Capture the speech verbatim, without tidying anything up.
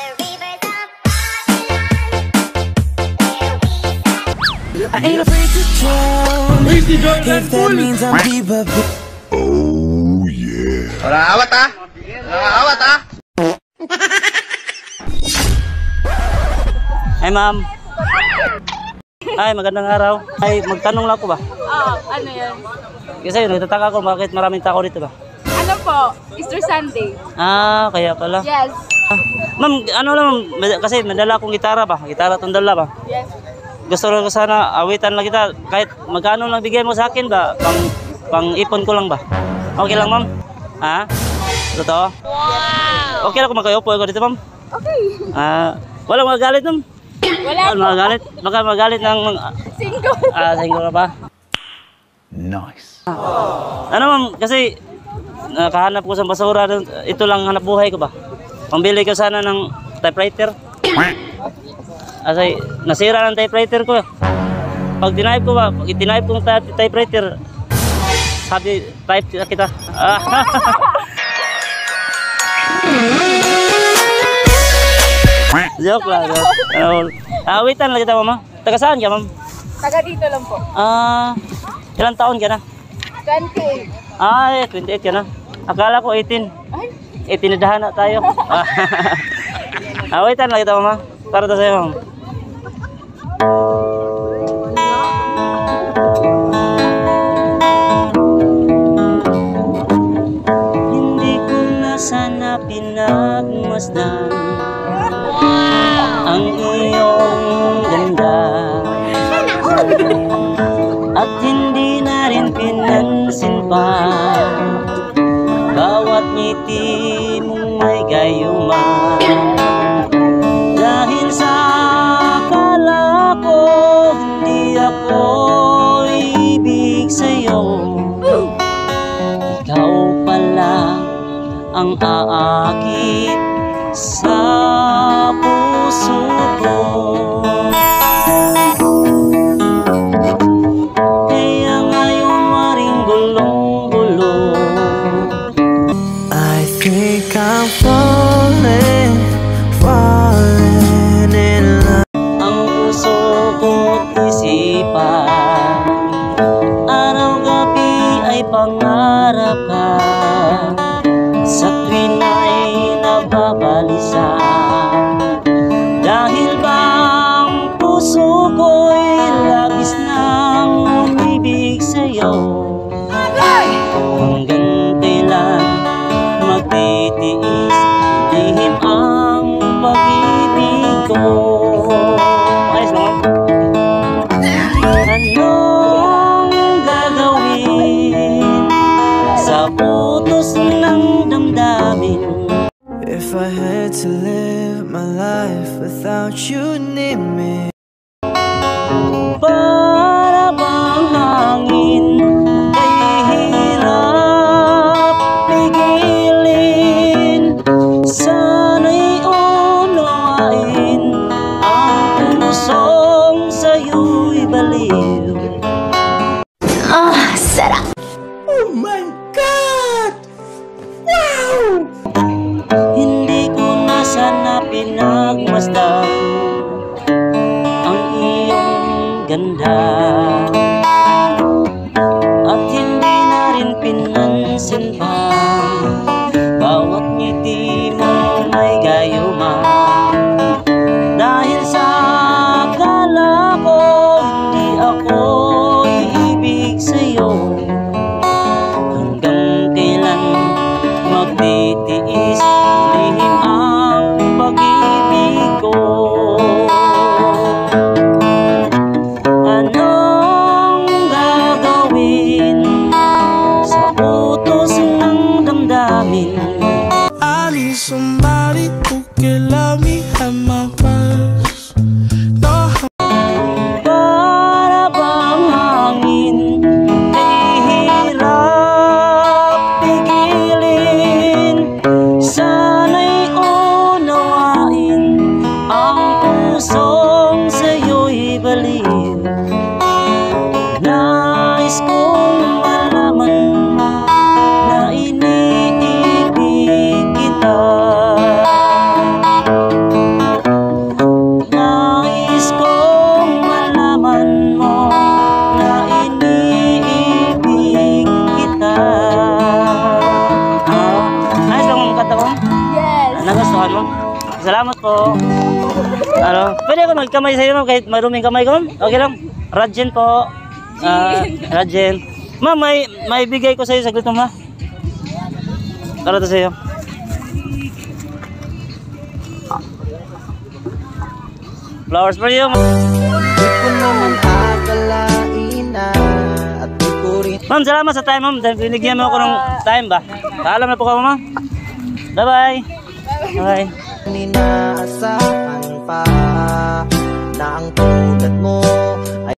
I ain't afraid to drown if that means I'm deeper. Oh yeah. Wala awat ah. Wala awat ah. Ay ma'am. Ay magandang araw. Ay magtanong lang ako ba? Oo, ano yan? Kasi nagtataka ko bakit maraming tao dito ba? Ano po? Easter Sunday. Ah, kaya pala. Yes. Ah, ma'am, ano lang ma'am, kasi madala akong gitara ba? Gitara tong dala ba? Yes. Gusto ko sana awitan lang kita kahit magkano lang bigyan mo sa akin ba? Pang pang ipon ko lang ba? Okay lang ma'am? Ha? Totoo? Wow! Okay lang kung magkayupo ako dito ma'am? Okay. Ah, walang magagalit ma'am? Wala Walang magagalit? Baka magalit ng mga... Single. Ah, single ka pa? Nice. Ano ma'am, kasi nakahanap ko sa basura, ito lang hanap buhay ko ba? Pambili ko sana ng typewriter. Kasi nasira ng typewriter ko. Pag tinaip ko ba, pag tinaip kong typewriter, sabi, type kita. Ah. Joke lang. Ano, awitan lang kita mama. Taga saan ka ma'am? Taga dito lang po. Ah, ilang taon ka na? twenty-eight. Ay, twenty-eight ka na. Akala ko eighteen. Ay, eighteen na dahan na tayo. Awitan lang kita mama. Para to sa'yo ma'am. Hindi ko na sana pinagmasdan ang iyong ganda at hindi na rin pinansin pa bawat ngiti mong may gayuma. Dahil sa akala ko hindi ako ibig sa'yo, ikaw pala ang aakit sa puso ko. Kaya ngayon maring gulong-gulong, I think I'm falling, falling in love. ang puso ko't isipan, araw-gabi ay pangarap ka, sa tuwin ay nababalisa. Dahil bang puso ko'y labis nang umibig sa'yo, hanggang kailan magtitiis lihim ang pag-ibig ko. Ayos lang anong gagawin sa utos ng damdamin? If I had to live my life without you near me, Para bang hangin ay hirap pigilin, sana'y unawain ang pusong sa'yo'y baliw. Hindi ko na sana pinagmasdan ang iyong ganda at hindi na rin pinansin pa bawat ngiti mo may gayuma. Dahil sa akala ko hindi ako iibig sa'yo, hanggang kailan magtitiis lihim ang pag-ibig ko. Ano salamat po. Ano, pwede ako magkamay sa iyo, ma'am, kahit maruming kamay ko, ma'am. Okay lang. Rajen po. Ah, Rajen. Ma'am, may may bigay ko sa iyo saglit, ma'am, ha? Para to sa iyo. Flowers for you, ma'am. Di ko naman akalain na at di ko rin Ma'am, salamat sa time, ma'am. Dahil binigyan mo ako ng time ba? Paalam na po ka, ma'am. Bye-bye. Bye. inaasahan pa na ang tulad mo